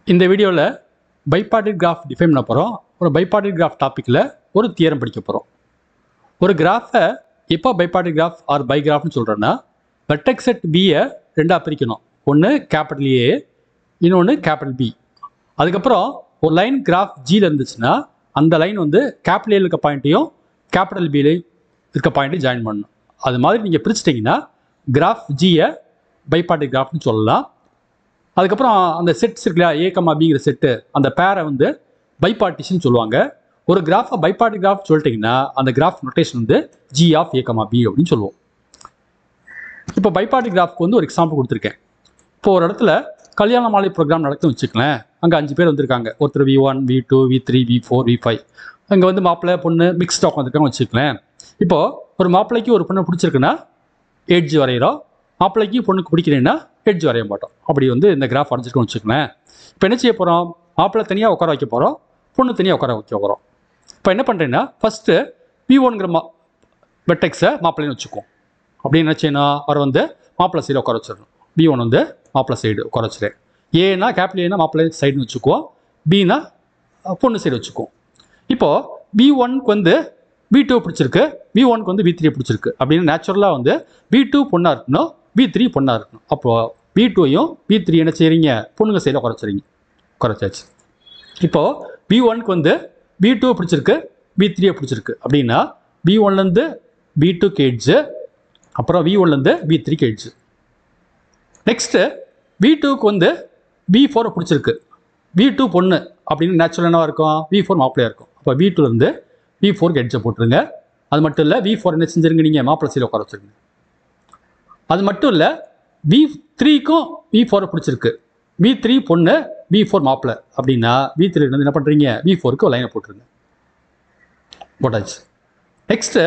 இந்த வீடியோவில் பைபார்ட்டிட் graph define பண்ண போகிறோம். ஒரு பைபார்ட்டிட் கிராஃப் டாப்பிக்கில் ஒரு தியரம் படிக்க போகிறோம். ஒரு கிராஃபை எப்போ பைபார்ட்டிட் கிராஃப் ஆர் பை கிராஃப்னு சொல்கிறேன்னா, வெர்டெக்ஸ் செட் பியை ரெண்டாக பிரிக்கணும். ஒன்று கேபிட்டல் ஏ, இன்னொன்று கேபிட்டல் பி. அதுக்கப்புறம் ஒரு லைன் கிராஃப் ஜியில் இருந்துச்சுன்னா அந்த லைன் வந்து கேபிட்டல் ஏல இருக்க பாயிண்ட்டையும் கேபிட்டல் பியில் இருக்க பாயிண்ட்டையும் ஜாயின் பண்ணணும். அது மாதிரி நீங்கள் பிரிச்சிட்டிங்கன்னா கிராஃப் ஜியை பைபார்ட்டிட் கிராஃப்னு சொல்லலாம். அதுக்கப்புறம் அந்த செட்ஸ் இருக்குல்லையா, ஏ கமா பிங்கிற செட்டு, அந்த பேரை வந்து பைபார்ட்டிஷன் சொல்லுவாங்க. ஒரு கிராஃபை பைபார்ட்டிட் கிராஃப் சொல்லிட்டிங்கன்னா அந்த கிராஃப் நோட்டேஷன் வந்து G of A comma B அப்படின்னு சொல்லுவோம். இப்போ பைபார்ட்டிட் கிராஃப்க்கு வந்து ஒரு எக்ஸாம்பிள் கொடுத்துருக்கேன். இப்போ ஒரு இடத்துல கல்யாண மாலை ப்ரோக்ராம் நடக்குன்னு வச்சுக்கலாம். அங்கே 5 பேர் வந்திருக்காங்க. ஒருத்தர் V1, V2, V3, V4, V5. அங்கே வந்து மாப்பிள்ளை பொண்ணு மிக்ஸ் ஸ்டாக் வந்திருக்காங்க வச்சுக்கலாம். இப்போது ஒரு மாப்பிள்ளைக்கு ஒரு பொண்ணை பிடிச்சிருக்குன்னா எட்ஜ் வரைகிறோம், மாப்பிள்ளைக்கு பொண்ணுக்கு பிடிக்கிறேன்னா எட்ஜ் வரைய மாட்டோம். அப்படி வந்து இந்த கிராஃப் வரைஞ்சிருக்கோம்னு வச்சுக்கலாம். இப்போ என்ன செய்ய போகிறோம், மாப்பிள்ளை தனியாக உட்கார வைக்க போகிறோம், பொண்ணு தனியாக உட்கார வைக்க போகிறோம். இப்போ என்ன பண்ணுறேன்னா ஃபஸ்ட்டு V1ங்கிற வெர்டெக்ஸை மாப்பிள்ளைன்னு வச்சுக்குவோம். அப்படின்னு என்ன செய்யணும், அவர் வந்து மாப்பிள்ளை சைடு உட்கார வச்சிடணும். V1 வந்து மாப்பிள்ளை சைடு உட்கார வச்சுறேன். ஏன்னா கேபிட்டல் ஏன்னா மாப்பிள்ளை சைடுன்னு வச்சுக்குவோம், பின்னா பொண்ணு சைடு வச்சுக்குவோம். இப்போது V1க்கு வந்து V2 பிடிச்சிருக்கு, V1க்கு வந்து V3 பிடிச்சிருக்கு. அப்படின்னு நேச்சுரலாக வந்து V2 பொண்ணாக இருக்கணும், V3 பொண்ணாக இருக்கணும். அப்போது V2யும் V3 என்ன செய்கிறீங்க, பொண்ணுங்க சைடில் உட்கார வச்சுறீங்க. உட்கார வச்சாச்சு. இப்போது V1க்கு வந்து V2 பிடிச்சிருக்கு, V3 பிடிச்சிருக்கு. அப்படின்னா V1லேருந்து V2க்கு எட்ஜு, அப்புறம் V1லேருந்து V3க்கு எட்ஜு. நெக்ஸ்ட்டு V2க்கு வந்து V4 பிடிச்சிருக்கு, V2 பொண்ணு அப்படின்னு நேச்சுரல் என்னவாக இருக்கும், V4 மாப்பிள்ளையாக இருக்கும். அப்போ V2லேருந்து V4க்கு எட்ஜை போட்டுருங்க. அது மட்டும் இல்லை, V4 என்ன செஞ்சுருங்க, நீங்கள் மாப்பிள்ளை சைடில் உட்கார வச்சுருங்க. அது மட்டும் இல்லை, V3க்கும் V4 பிடிச்சிருக்கு, V3 பொண்ணு, V4 மாப்பிள்ளை. அப்படின்னா V3 வந்து என்ன பண்ணுறீங்க, V4க்கு லைனை போட்டுருங்க. போட்டாச்சு. நெக்ஸ்ட்டு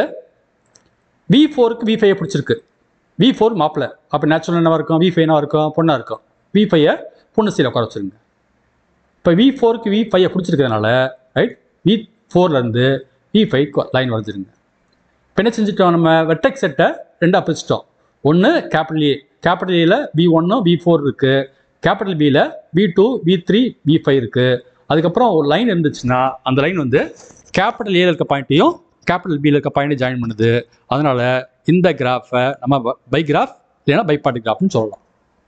V4க்கு V5 பிடிச்சிருக்கு, V4 மாப்பிள்ளை. அப்போ நேச்சுரல் என்னவாக இருக்கும், V5 என்னவாக இருக்கும், பொண்ணாக இருக்கும். V5 பொண்ணு சைடில் உட்கார வச்சுருங்க. இப்போ V4க்கு V5 பிடிச்சிருக்கிறதுனால ரைட், V4லேருந்து V5க்கு லைன் வரைஞ்சிருங்க. இப்போ என்ன செஞ்சுட்டோம், நம்ம வெர்டெக்ஸ் செட்டை ரெண்டாக பிரிச்சிட்டோம். ஒன்று கேபிட்டல் ஏ, கேபிட்டல் ஏல V1 V4 இருக்குது, கேபிட்டல் பியில் V2 V3 V5 இருக்குது. அதுக்கப்புறம் ஒரு லைன் இருந்துச்சுன்னா அந்த லைன் வந்து கேபிட்டல் ஏல இருக்க பாயிண்ட்டையும் கேபிட்டல் பியில் இருக்க பாயிண்ட்டையும் ஜாயின் பண்ணுது. அதனால் இந்த கிராஃபை நம்ம பை கிராஃப் இல்லைன்னா பைபார்ட்டிட் கிராஃப்னு சொல்லலாம்.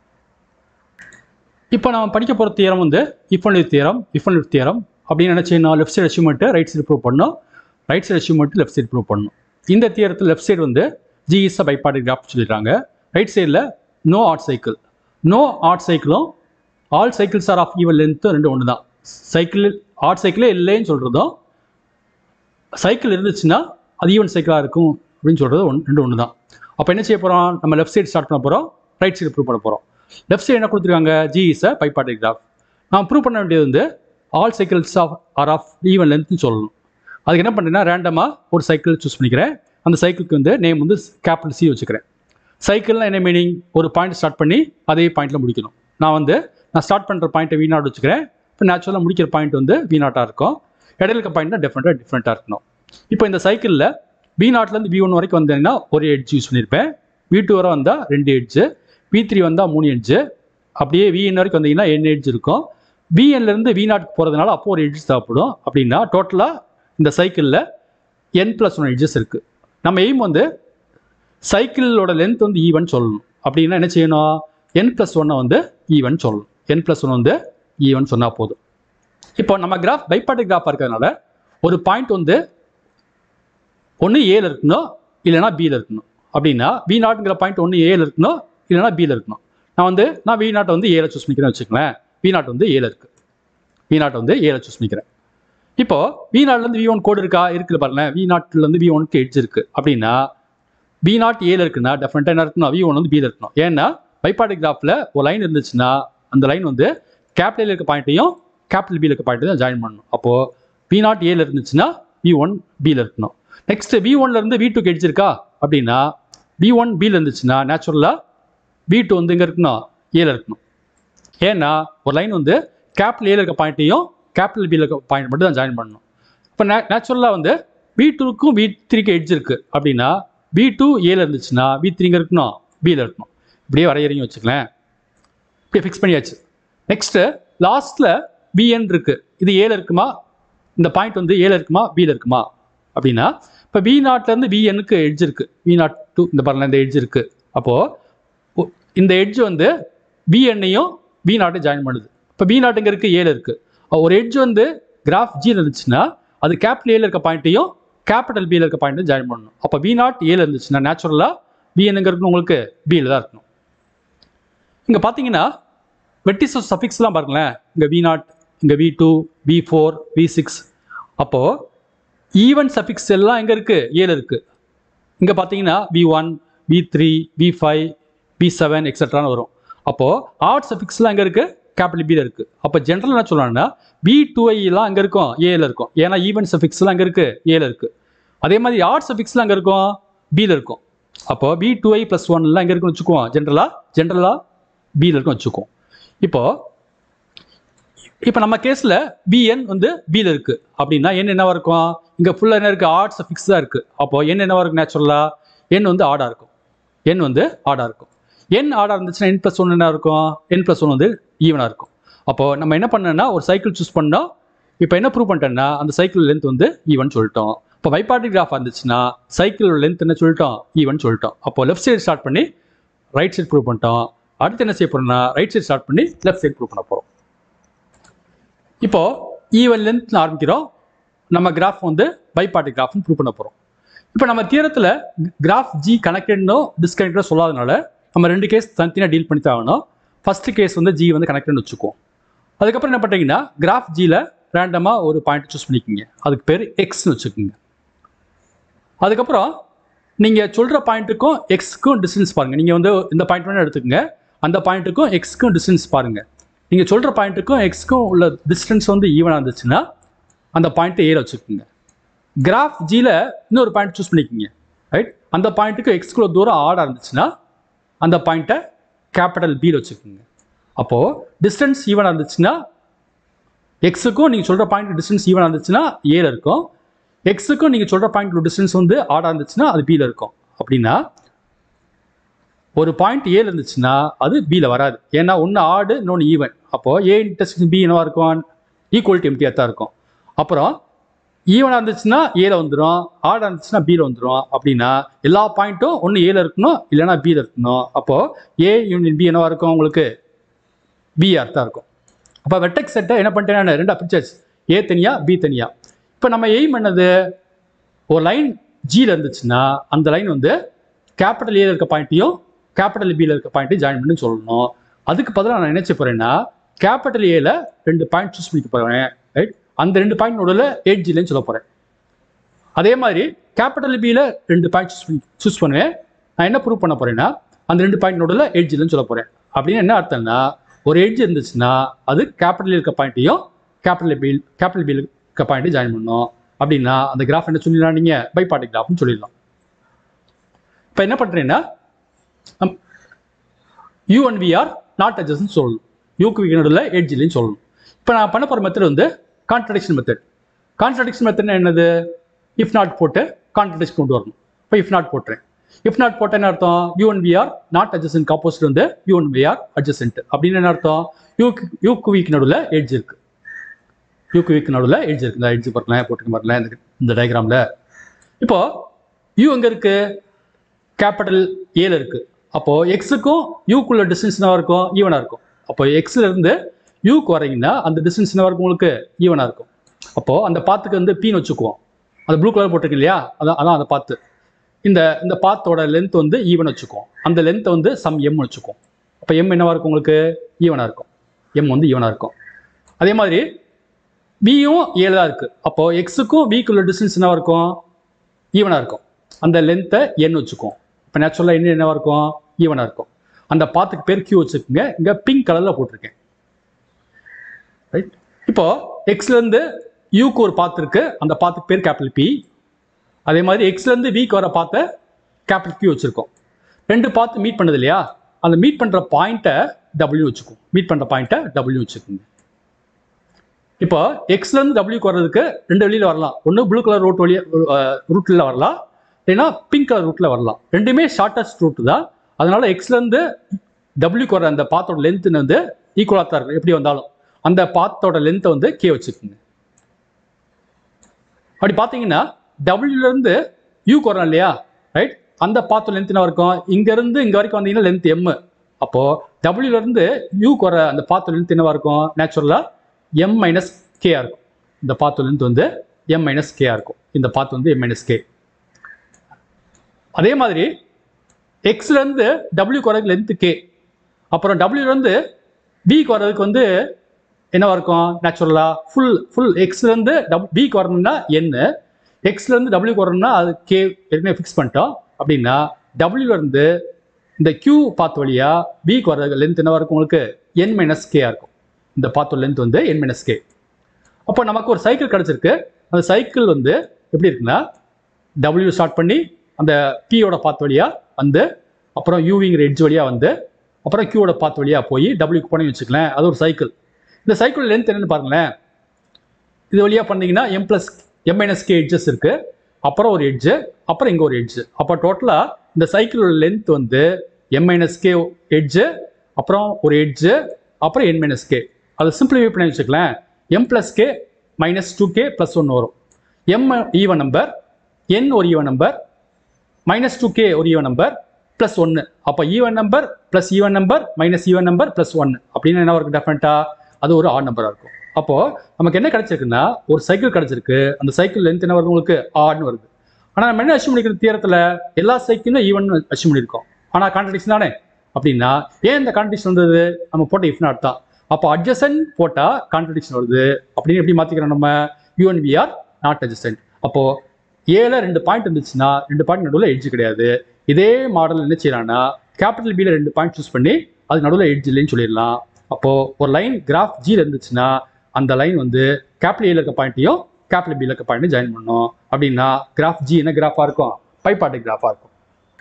இப்போ நம்ம படிக்க போகிற தியரம் வந்து if and if theorem. If and if theorem அப்படின்னு என்ன செய்யணும், left side achievement right side prove பண்ணணும், right side achievement left side prove பண்ணணும். இந்த தியரத்தில் லெஃப்ட் சைடு வந்து G is a bipartite graph சொல்லிடுறாங்க. ரைட் சைடில் no odd cycle. No odd சைக்கிளும் all cycles are of even length ரெண்டு ஒன்று தான். சைக்கிள் ஆட் சைக்கிளே இல்லைன்னு சொல்கிறதும், சைக்கிள் இருந்துச்சுன்னா அது ஈவன் சைக்கிளாக இருக்கும் அப்படின்னு சொல்கிறது ரெண்டு ஒன்று தான். அப்போ என்ன செய்ய போகிறோம், நம்ம லெஃப்ட் சைடு ஸ்டார்ட் பண்ண போகிறோம், ரைட் சைடு ப்ரூவ் பண்ண போகிறோம். லெஃப்ட் சைடு என்ன கொடுத்துருக்காங்க, G is a bipartite graph. நான் ப்ரூவ் பண்ண வேண்டியது வந்து all cycles are of even லென்த்னு சொல்லணும். அதுக்கு என்ன பண்ணுறேன்னா ரேண்டமாக ஒரு சைக்கிள் சூஸ் பண்ணிக்கிறேன். அந்த சைக்கிளுக்கு வந்து நேம் வந்து கேபிட்டல் சி வச்சுக்கிறேன். சைக்கிள்னால் என்ன மீனிங், ஒரு பாயிண்ட் ஸ்டார்ட் பண்ணி அதே பாயிண்டில் முடிக்கணும். நான் ஸ்டார்ட் பண்ணுற பாயிண்ட்டை V0 வச்சுக்கிறேன். இப்போ நேச்சுரலாக முடிக்கிற பாயிண்ட் வந்து V0 இருக்கும். இடையில இருக்க பாயிண்ட்னா டிஃப்ரெண்ட்டாக இருக்கணும். இப்போ இந்த சைக்கிளில் V0லேருந்து V1 வரைக்கும் வந்தீங்கன்னா ஒரு எட்ஜ் யூஸ் பண்ணியிருப்பேன், V2 வரை வந்தால் 2 எட்ஜு, V3 வந்தால் 3 எட்ஜு, அப்படியே VN வரைக்கும் வந்தீங்கன்னா N எட்ஜ் இருக்கும். VNலேருந்து V0க்கு போகிறதுனால அப்போ ஒரு எட்ஜ் தேவைப்படும். அப்படின்னா டோட்டலாக இந்த சைக்கிளில் N+1 எட்ஜஸ் இருக்குது. நம்ம எய்ம் வந்து சைக்கிளோட லென்த் வந்து ஈவன் சொல்லணும். அப்படின்னா என்ன செய்யணும், N+1 வந்து ஈவன் சொல்லணும். N+1 வந்து ஈவன் சொன்னால் போதும். இப்போ நம்ம கிராஃப் பைபார்ட்டிட் கிராஃபாக இருக்கிறதுனால ஒரு பாயிண்ட் வந்து ஒன்று ஏல இருக்கணும் இல்லைனா பியில் இருக்கணும். அப்படின்னா V0ங்கிற பாயிண்ட் ஒன்று ஏல இருக்கணும் இல்லைனா பியில் இருக்கணும். நான் V0 வந்து ஏல சூஸ் பண்ணிக்கிறேன் வச்சுக்கலாம். V0 வந்து ஏல இருக்குது, V0 வந்து ஏல சூஸ் பண்ணிக்கிறேன். இப்போ V0லேருந்து V1 கோடு இருக்கா, இருக்குது பாருங்க. V0லேருந்து V1க்கு எட்ஜ் இருக்குது. அப்படின்னா V0 ஏல இருக்குன்னா டெஃபினட்டாக என்ன இருக்கணும், V1 வந்து பியில் இருக்கணும். ஏன்னா பைபார்ட்டிட் கிராஃபில் ஒரு லைன் இருந்துச்சுன்னா அந்த லைன் வந்து கேபிட்டல் இருக்க பாயிண்ட்டையும் கேபிட்டல் பியில் இருக்க பாயிண்ட்டையும் தான் ஜாயின் பண்ணணும். அப்போது V0 ஏல இருந்துச்சுன்னா V1 பியில் இருக்கணும். நெக்ஸ்ட் V1லேருந்து V2க்கு எட்ஜ் இருக்கா அப்படின்னா V1 பியில் இருந்துச்சுன்னா நேச்சுரலாக V2 வந்து இங்கே இருக்கணும், ஏல இருக்கணும். ஏன்னா ஒரு லைன் வந்து கேபிட்டல் ஏல இருக்க பாயிண்ட்டையும் கேபிட்டல் பியில் இருக்க பாயிண்ட் மட்டும் தான் ஜாயின் பண்ணணும். இப்போ நேச்சுரலாக வந்து V2க்கும் V3க்கு எட்ஜ் இருக்குது. அப்படின்னா V2 ஏல இருந்துச்சுன்னா V3 இங்கே இருக்கணும், பியில் இருக்கணும். இப்படியே வரையறையும் வச்சுக்கலாம். இப்படியே ஃபிக்ஸ் பண்ணியாச்சு. நெக்ஸ்ட்டு லாஸ்ட்ல பிஎன் இருக்கு, இது ஏல இருக்குமா, இந்த பாயிண்ட் வந்து ஏல இருக்குமா பில இருக்குமா அப்படின்னா, இப்போ வி நாட்ல இருந்து பிஎன்னுக்கு எட்ஜ் இருக்கு, வி நாட் டு இந்த பாருங்க இந்த எட்ஜ் இருக்கு. அப்போ இந்த எட்ஜ் வந்து பிஎன்னையும் வி நாட்டை ஜாயின் பண்ணுது. இப்போ பி நாட் இங்கே இருக்கு, ஏல இருக்கு. ஒரு எட்ஜ் வந்து கிராஃப் ஜி இருந்துச்சுன்னா அது கேபிட்டல் ஏல இருக்க பாயிண்ட்டையும் கேபிட்டல் பியில் இருக்க பாயிண்ட்டையும் ஜாயின் பண்ணணும். அப்போ வி நாட் ஏல இருந்துச்சுன்னா நேச்சுரலாக பிஎன் எங்கே இருக்கணும், உங்களுக்கு பியில் தான் இருக்கணும். இங்கே பார்த்தீங்கன்னா வெர்டிசஸ் சஃபிக்ஸ்லாம் பாருங்களேன், இங்கே வி நாட், இங்கே வி2, வி4, வி6. அப்போது ஈவன் சஃபிக்ஸ் எல்லாம் எங்கே இருக்குது, ஏல இருக்குது. இங்கே பார்த்தீங்கன்னா வி1, வி3, வி5, வி7 எக்ஸெட்ரான்னு வரும். அப்போது ஆட் சஃபிக்ஸ்லாம் எங்கே இருக்குது, கேபிட்டல் பியில் இருக்குது. அப்போ ஜென்ரல் என்ன சொல்லலாம்னா வி2ஐலாம் அங்கே இருக்கும், ஏல இருக்கும். ஏன்னா ஈவன் சஃபிக்ஸ்லாம் அங்கே இருக்குது, ஏல இருக்குது. அதே மாதிரி ஆட் சஃபிக்ஸ்லாம் அங்கே இருக்கும், பியில் இருக்கும். அப்போ வி2ஐ + 1 எங்கே இருக்குன்னு வச்சுக்குவோம், ஜென்ரலாக பியில் இருக்கும் வச்சுக்குவோம். இப்போ நம்ம கேஸில் பிஎன் வந்து பியில் இருக்குது அப்படின்னா என் என்னவா இருக்கும், இங்கே ஃபுல்லாக என்ன இருக்குது, ஆட் சஃபிக்ஸ் தான் இருக்குது. அப்போது என் என்னவா இருக்கும், நேச்சுரலாக என் வந்து ஆடாக இருக்கும், என் வந்து ஆடாக இருக்கும். என் ஆடாக இருந்துச்சுன்னா n + 1 என்ன இருக்கும், n + 1 வந்து ஈவனாக இருக்கும். அப்போது நம்ம என்ன பண்ணோம்னா ஒரு சைக்கிள் சூஸ் பண்ணோம். இப்போ என்ன ப்ரூவ் பண்ணிட்டோம்னா அந்த சைக்கிள் லென்த் வந்து ஈவன் சொல்லிட்டோம். இப்போ பைபார்ட்டிக் கிராஃப் இருந்துச்சுன்னா சைக்கிளோட லென்த் என்ன சொல்லிட்டோம், ஈவன் சொல்லிட்டோம். அப்போ லெஃப்ட் சைடு ஸ்டார்ட் பண்ணி ரைட் சைடு ப்ரூவ் பண்ணிட்டோம். அடுத்து என்ன செய்ய போறோம்னா ரைட் சைடு ஸ்டார்ட் பண்ணி லெஃப்ட் சைடு ப்ரூவ் பண்ண போகிறோம். இப்போ ஈவன் லென்த் ஆரம்பிக்கிறோம். நம்ம கிராஃப் வந்து பைபார்ட்டிக் கிராஃப்னு ப்ரூவ் பண்ண போகிறோம். இப்போ நம்ம தியரத்தில் கிராஃப் ஜி கனெக்டட்னோ டிஸ்கனெக்டடோ சொல்லாதனால நம்ம 2 கேஸ் தனித்தனியாக டீல் பண்ணி தான் ஆகணும். ஃபர்ஸ்ட் கேஸ் வந்து ஜி வந்து கனெக்டட்னு வச்சுக்குவோம். அதுக்கப்புறம் என்ன பண்ணுறீங்கன்னா கிராஃப் ஜியில் ரேண்டமாக ஒரு பாயிண்ட் சூஸ் பண்ணிக்கிங்க, அதுக்கு பேர் எக்ஸ்னு வச்சுக்கோங்க. அதுக்கப்புறம் நீங்கள் சொல்கிற பாயிண்ட்டுக்கும் எக்ஸ்க்கும் டிஸ்டன்ஸ் பாருங்கள். நீங்கள் வந்து இந்த பாயிண்ட் வேணால் எடுத்துக்கோங்க, அந்த பாயிண்ட்டுக்கும் எக்ஸ்க்கும் டிஸ்டன்ஸ் பாருங்கள். நீங்கள் சொல்கிற பாயிண்ட்டுக்கும் எக்ஸ்க்கும் உள்ள டிஸ்டன்ஸ் வந்து ஈவனாக இருந்துச்சுன்னா அந்த பாயிண்ட்டை ஏல வச்சுக்கோங்க. கிராஃப் ஜியில் இன்னொரு பாயிண்ட் சூஸ் பண்ணிக்கிங்க, ரைட். அந்த பாயிண்ட்டுக்கு எக்ஸ்குள்ள தூரம் ஆடாக இருந்துச்சுன்னா அந்த பாயிண்ட்டை கேபிட்டல் பியில் வச்சுக்கோங்க. அப்போது டிஸ்டன்ஸ் ஈவனாக இருந்துச்சுன்னா எக்ஸுக்கும் நீங்கள் சொல்கிற பாயிண்ட் டிஸ்டன்ஸ் ஈவனாக இருந்துச்சுன்னா ஏல இருக்கும், எக்ஸுக்கும் நீங்கள் சொல்கிற பாயிண்ட் டிஸ்டன்ஸ் வந்து ஆடாக இருந்துச்சுன்னா அது பியில் இருக்கும். அப்படின்னா ஒரு பாயிண்ட் ஏல இருந்துச்சுன்னா அது பியில் வராது, ஏன்னா ஒன்று ஆடு இன்னொன்று ஈவன். அப்போது ஏ இன்டர்செக்ஷன் பி என்னவா இருக்கும், ஈக்குவல் டு எம்டியாக தான் இருக்கும். அப்புறம் ஈவனாக இருந்துச்சுன்னா ஏல வந்துடும், ஆடாக இருந்துச்சுன்னா பியில் வந்துடும். அப்படின்னா எல்லா பாயிண்ட்டும் ஒன்று ஏல இருக்கணும் இல்லைன்னா பியில் இருக்கணும். அப்போது ஏ யூனியன் பி என்னவா இருக்கும், உங்களுக்கு பிஆர் தான் இருக்கும். அப்போ வெர்டெக்ஸ் செட்டை என்ன பண்ணிட்டேன் நான், 2 பிக்சர்ஸ், ஏ தனியாக பி தனியாக. இப்போ நம்ம எய்ம் பண்ணது ஒரு லைன் ஜியில் இருந்துச்சுன்னா அந்த லைன் வந்து கேபிட்டல் ஏல இருக்க பாயிண்ட்டையும் கேபிட்டல் பியில் இருக்க பாயிண்ட்டையும் ஜாயின் பண்ணி சொல்லணும். அதுக்கு பதிலாக நான் நினைச்ச போகிறேன்னா கேபிட்டல் ஏல 2 பாயிண்ட் சூஸ் பண்ணிக்க போகிறேன், ரைட். அந்த 2 பாயிண்ட் நடுவில் 8Gலன்னு சொல்ல போகிறேன். அதே மாதிரி கேபிட்டல் பியில் 2 பாயிண்ட் சூஸ் பண்ணுவேன். நான் என்ன ப்ரூவ் பண்ண போகிறேன்னா அந்த 2 பாயிண்ட் நடுவில் 8Gலன்னு சொல்ல போகிறேன். அப்படின்னு என்ன அர்த்தம்னா ஒரு எட்ஜ் இருந்துச்சுன்னா அது கேபிட்டல் இருக்க பாயிண்ட்டையும் கேபிட்டல் பியில் இருக்க பாயிண்ட்டையும் ஜாயின் பண்ணணும். அப்படின்னா அந்த கிராஃப் என்ன சொல்லிடலாம், நீங்கள் பைபார்ட்டிக் கிராஃப்னு சொல்லிடலாம். இப்போ என்ன பண்ணுறேன்னா U and V are not அட்ஜஸ்ட்னு சொல்லணும், யூக்கு விக்கு நடுவில் 8Gலன்னு சொல்லணும். இப்போ நான் பண்ண போகிற மெத்தட் வந்து கான்ட்ரடிக்ஷன் மெத்தட். கான்ட்ரடிக்ஷன் மெத்தட்னா என்னது, இஃப் நாட் போட்டு கான்ட்ரடிக்ஷன் கொண்டு வரணும். இப்போ இஃப் நாட் போட்டுறேன். இஃப் நாட் போட்ட என்ன அர்த்தம், U and V are not adjacent, opposite வந்து U and V are adjacent. அப்படின்னு என்ன அர்த்தம், யூக்கு வீக் நடுவில் எட்ஜ் இருக்கு, யூக்கு வீக் நடுவில் எட்ஜ் இருக்கு. இந்த எட்ஜ் பார்க்கலாம், போட்டுக்க வரலாம் இந்த டயக்ராமில். இப்போ யூ எங்கே இருக்கு, கேபிட்டல் ஏல இருக்கு. அப்போ எக்ஸுக்கும் யூக்குள்ள டிஸ்டன்ஸ் என்னவா இருக்கும், ஈவனாக இருக்கும். அப்போ எக்ஸ்ல இருந்து யூக்கு வரீங்கன்னா அந்த டிஸ்டன்ஸ் என்னவா இருக்கும், உங்களுக்கு ஈவனாக இருக்கும். அப்போ அந்த பாத்துக்கு வந்து பின்னு வச்சுக்குவோம். அந்த ப்ளூ கலர் போட்டிருக்கு இல்லையா, அதான் அந்த பாத்து. இந்த பாத்தோட லென்த் வந்து ஈவன் வச்சுக்குவோம். அந்த லென்த்தை வந்து சம் எம் வச்சுக்குவோம். அப்போ எம் என்னவா இருக்கும், உங்களுக்கு ஈவனாக இருக்கும். எம் வந்து ஈவனாக இருக்கும். அதே மாதிரி பியும் ஏழு தான் இருக்கு. அப்போ எக்ஸுக்கும் பிக்குள்ள டிஸ்டன்ஸ் என்னவா இருக்கும், ஈவனாக இருக்கும். அந்த லென்த்தை என் வச்சுக்குவோம். இப்போ நேச்சுரலாக என்ன என்னவா இருக்கும், ஈவனாக இருக்கும். அந்த பாத்துக்கு பேர் கியூ வச்சுக்கோங்க. இங்கே பிங்க் கலரில் போட்டிருக்கேன், ரைட். இப்போ எக்ஸ்லேருந்து யூக்கு ஒரு பாத்து இருக்கு, அந்த பாத்துக்கு பேர் கேபிட்டல் பி. அதே மாதிரி எக்ஸ்லேருந்து விக்கு வர பார்த்த கேபிட்டல் கியூ வச்சுருக்கோம். 2 பாத்து மீட் பண்ணது இல்லையா, அந்த மீட் பண்ணுற பாயிண்ட்டை டபிள்யூ வச்சுக்கும். மீட் பண்ணுற பாயிண்ட்டை டபிள்யூ வச்சுக்கோங்க. இப்போ எக்ஸ்லேருந்து டபிள்யூக்கு வர்றதுக்கு 2 வழியில் வரலாம். ஒன்று ப்ளூ கலர் ரூட்டில் வரலாம், இல்லைன்னா பிங்க் கலர் ரூட்டில் வரலாம். ரெண்டுமே ஷார்ட்டஸ்ட் ரூட் தான். அதனால எக்ஸ்லேருந்து டபிள்யூக்கு வர அந்த பாத்தோட லென்த்து வந்து ஈக்குவலாக தான் இருக்கும் எப்படி வந்தாலும். அந்த பாத்தோட லென்த்தை வந்து கே வச்சுக்கோங்க. அப்படி பார்த்தீங்கன்னா டபிள்யூலேருந்து யூக்கு வரணும் இல்லையா, ரைட்? அந்த பாத்தோட லென்த் என்ன இருக்கும்? இங்கேருந்து இங்கே வரைக்கும் வந்தீங்கன்னா லென்த் எம். அப்போது டபிள்யூலேருந்து யூக்கு வர அந்த பாத்தோட லென்த் என்னவா இருக்கும்? நேச்சுரலாக எம் மைனஸ் கேஆ இருக்கும். இந்த பாத்தோட லென்த் வந்து எம் மைனஸ் கேஆ இருக்கும். இந்த பாத் வந்து எம் மைனஸ் கே. அதே மாதிரி எக்ஸ்லேருந்து டபிள்யூக்கு வரதுக்கு லென்த்து கே. அப்புறம் டபிள்யூலேருந்து பிக்கு வர்றதுக்கு வந்து என்னவா இருக்கும்? நேச்சுரலாக ஃபுல் எக்ஸ்லேருந்து பிக்கு வரணும்னா என்ன, எக்ஸ்லேருந்து டபிள்யூக்கு வரணும்னா அது கே ஏற்கனவே ஃபிக்ஸ் பண்ணிட்டோம். அப்படின்னா டபிள்யூலேருந்து இந்த கியூ பாத் வழியாக பிக்கு வர்றது லென்த் என்னவா இருக்கும்? உங்களுக்கு என் மைனஸ் கேஆ இருக்கும். இந்த பாத்தோட லென்த் வந்து என் மைனஸ் கே. அப்போ நமக்கு ஒரு சைக்கிள் கிடச்சிருக்கு. அந்த சைக்கிள் வந்து எப்படி இருக்குன்னா, டபிள்யூ ஸ்டார்ட் பண்ணி அந்த பியோட பாத் வழியாக வந்து, அப்புறம் யூவிங்கிற எட்ஜ் வழியாக வந்து, அப்புறம் கியூவோட பாத் வழியாக போய் டபிள்யூக்கு போனேன்னு வச்சுக்கலாம். அது ஒரு சைக்கிள். இந்த சைக்கிள் லென்த் என்னன்னு பாருங்களேன். இது வழியாக பண்ணீங்கன்னா எம் மைனஸ் கே எட்ஜஸ் இருக்கு. அப்புறம் ஒரு எட்ஜு, அப்புறம் இங்கே ஒரு எட்ஜு. அப்போ டோட்டலாக இந்த சைக்கிளோட லென்த் வந்து எம் மைனஸ் கே எட்ஜு, அப்புறம் ஒரு எட்ஜு, அப்புறம் என் மைனஸ் கே. அதை சிம்பிளிஃபை பண்ணி வச்சுக்கலாம். M plus K minus 2k plus 1 வரும். எம் ஈவன் நம்பர், என் ஒரு ஈவன் நம்பர், மைனஸ் 2k ஒரு ஈவன் நம்பர், ப்ளஸ் 1. அப்போ even number plus even number minus even number plus 1 அப்படின்னு என்ன இருக்கும்? டெஃபினட்டாக அது ஒரு ஆட் நம்பராக இருக்கும். அப்போது நமக்கு என்ன கிடச்சிருக்குன்னா, ஒரு சைக்கிள் கிடச்சிருக்கு. அந்த சைக்கிள் லென்த் என்ன வருது? உங்களுக்கு ஆட்னு வருது. ஆனால் நம்ம என்ன அச்சீவ் பண்ணிக்கிற தியரத்தில் எல்லா சைக்கிளும் ஈவன் அச்சீவ் பண்ணியிருக்கோம். ஆனால் கான்ட்ரடிக்ஷன் தானே? அப்படின்னா ஏன் இந்த கான்ட்ரடிக்ஷன் வந்தது? நம்ம போட்ட இஃப் நாட் தான். அப்போ அட்ஜசன்ட் போட்டால் கான்ட்ரடிக்ஷன் வருது. அப்படின்னு எப்படி மாற்றிக்கிறோம் நம்ம? UNVR not adjacent. அப்போது ஏல 2 பாயிண்ட் இருந்துச்சுன்னா 2 பாயிண்ட் நடுவில் எட்ஜ் கிடையாது. இதே மாடல் என்ன செய்யலாம்னா, கேபிட்டல் பியில் 2 பாயிண்ட் சூஸ் பண்ணி அது நடுவில் எட்ஜ் இல்லைன்னு சொல்லிடலாம். அப்போது ஒரு லைன் கிராஃப் ஜியில் இருந்துச்சுன்னா அந்த லைன் வந்து கேபிட்டல் ஏல இருக்க பாயிண்ட்டையும் கேபிட்டல் பியில் இருக்க பாயிண்ட்டையும் ஜாயின் பண்ணணும். அப்படின்னா கிராஃப் ஜி என்ன கிராஃபாக இருக்கும்? பைபார்ட்டிக் கிராஃபாக இருக்கும்.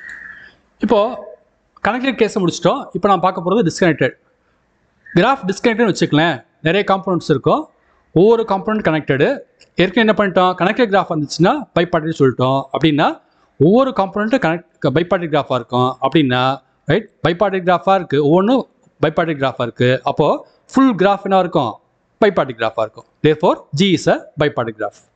இப்போது கனெக்டட் கேஸை முடிச்சிட்டோம். இப்போ நான் பார்க்க போகிறது டிஸ்கனெக்டட் கிராஃப். டிஸ்கனெக்டட்னு வச்சுக்கலாம். நிறைய காம்பனன்ட்ஸ் இருக்கும். ஒவ்வொரு காம்பனன்ட் கனெக்டடு. ஏற்கனவே என்ன பண்ணிட்டோம்? கனெக்டட் கிராஃப் வந்துச்சுன்னா பைபார்ட்டிக் சொல்லிட்டோம். அப்படின்னா ஒவ்வொரு காம்பனண்ட்டும் பைபார்ட்டிக் கிராஃபாக இருக்கும். அப்படின்னா ரைட், பைபார்ட்டிக் கிராஃபாக இருக்குது. ஒவ்வொன்றும் பைபார்ட்டிக் கிராஃபாக இருக்குது. அப்போது ஃபுல் கிராஃப் என்ன இருக்கும்? பைபார்ட்டிக் கிராஃபாக இருக்கும். Therefore G is a bipartic graph.